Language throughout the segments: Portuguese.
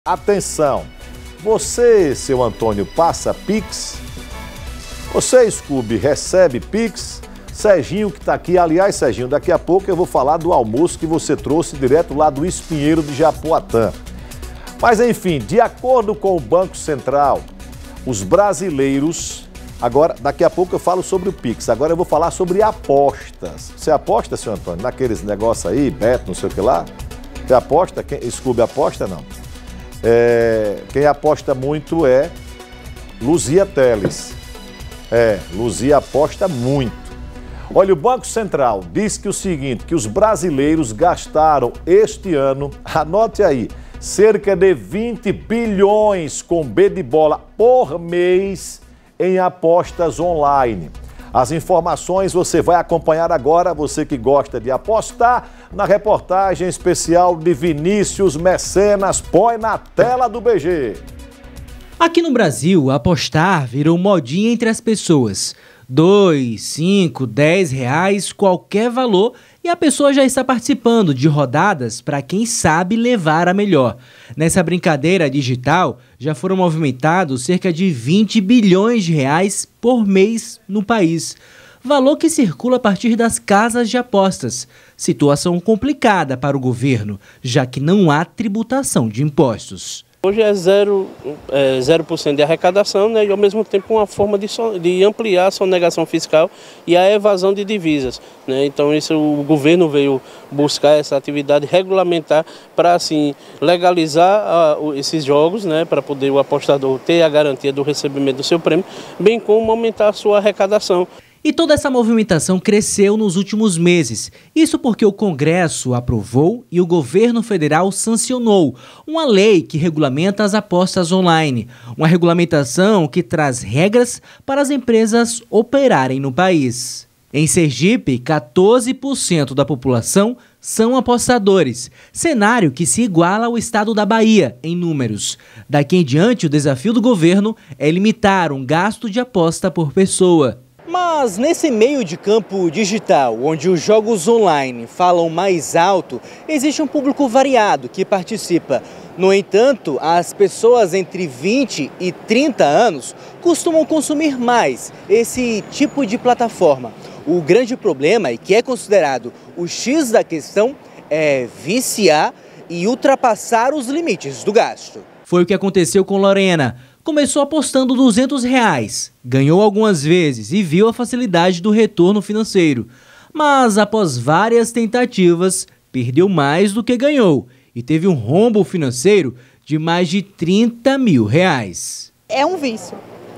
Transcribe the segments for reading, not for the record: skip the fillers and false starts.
Atenção, você, seu Antônio, passa Pix? Você, Scooby, recebe Pix? Serginho que está aqui, aliás, Serginho, daqui a pouco eu vou falar do almoço que você trouxe direto lá do Espinheiro de Japoatã. Mas enfim, de acordo com o Banco Central, os brasileiros... Agora, daqui a pouco eu falo sobre o Pix, agora eu vou falar sobre apostas. Você aposta, seu Antônio, naqueles negócios aí, Beto, não sei o que lá? Você aposta? Scooby aposta, não? Quem aposta muito é Luzia Teles. Luzia aposta muito. Olha, o Banco Central diz que o seguinte, que os brasileiros gastaram este ano, anote aí, cerca de 20 bilhões com B de bola por mês em apostas online. As informações você vai acompanhar agora, você que gosta de apostar, na reportagem especial de Vinícius Mecenas. Põe na tela do BG. Aqui no Brasil, apostar virou modinha entre as pessoas. 2, 5, 10 reais, qualquer valor, e a pessoa já está participando de rodadas para quem sabe levar a melhor. Nessa brincadeira digital, já foram movimentados cerca de 20 bilhões de reais por mês no país. Valor que circula a partir das casas de apostas. Situação complicada para o governo, já que não há tributação de impostos. Hoje é 0% de arrecadação, né, e ao mesmo tempo uma forma de ampliar a sonegação fiscal e a evasão de divisas, né? Então o governo veio buscar essa atividade regulamentar para assim legalizar esses jogos, né, para poder o apostador ter a garantia do recebimento do seu prêmio, bem como aumentar a sua arrecadação. E toda essa movimentação cresceu nos últimos meses. Isso porque o Congresso aprovou e o governo federal sancionou uma lei que regulamenta as apostas online. Uma regulamentação que traz regras para as empresas operarem no país. Em Sergipe, 14% da população são apostadores, cenário que se iguala ao estado da Bahia em números. Daqui em diante, o desafio do governo é limitar um gasto de aposta por pessoa. Mas nesse meio de campo digital, onde os jogos online falam mais alto, existe um público variado que participa. No entanto, as pessoas entre 20 e 30 anos costumam consumir mais esse tipo de plataforma. O grande problema, e que é considerado o X da questão, é viciar e ultrapassar os limites do gasto. Foi o que aconteceu com Lorena. Começou apostando R$200, ganhou algumas vezes e viu a facilidade do retorno financeiro. Mas após várias tentativas, perdeu mais do que ganhou e teve um rombo financeiro de mais de R$30 mil. É um vício.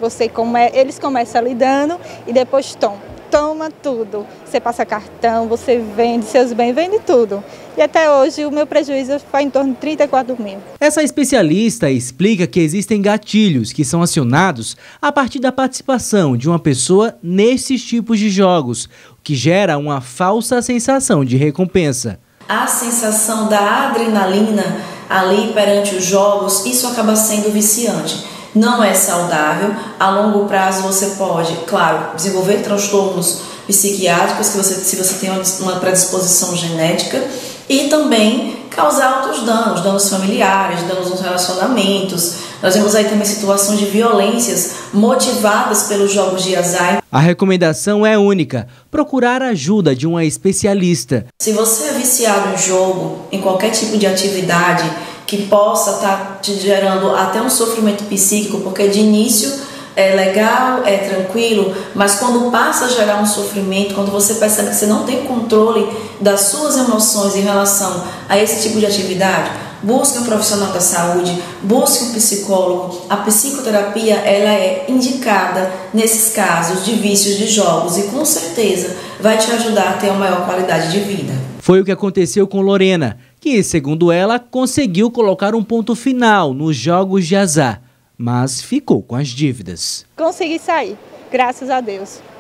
Eles começam ali dando e depois toma tudo. Você passa cartão, você vende seus bens, vende tudo. E até hoje o meu prejuízo foi em torno de 34 mil. Essa especialista explica que existem gatilhos que são acionados a partir da participação de uma pessoa nesses tipos de jogos, o que gera uma falsa sensação de recompensa. A sensação da adrenalina ali perante os jogos, isso acaba sendo viciante. Não é saudável, a longo prazo você pode, claro, desenvolver transtornos psiquiátricos, se você tem uma predisposição genética, e também causar outros danos familiares, danos nos relacionamentos. Nós vemos aí também situações de violências motivadas pelos jogos de azar. A recomendação é única, procurar a ajuda de uma especialista. Se você é viciado em jogo, em qualquer tipo de atividade, que possa estar te gerando até um sofrimento psíquico, porque de início é legal, é tranquilo, mas quando passa a gerar um sofrimento, quando você percebe que você não tem controle das suas emoções em relação a esse tipo de atividade, busque um profissional da saúde, busque um psicólogo. A psicoterapia ela é indicada nesses casos de vícios de jogos e com certeza vai te ajudar a ter uma maior qualidade de vida. Foi o que aconteceu com Lorena, que, segundo ela, conseguiu colocar um ponto final nos jogos de azar, mas ficou com as dívidas. Consegui sair, graças a Deus.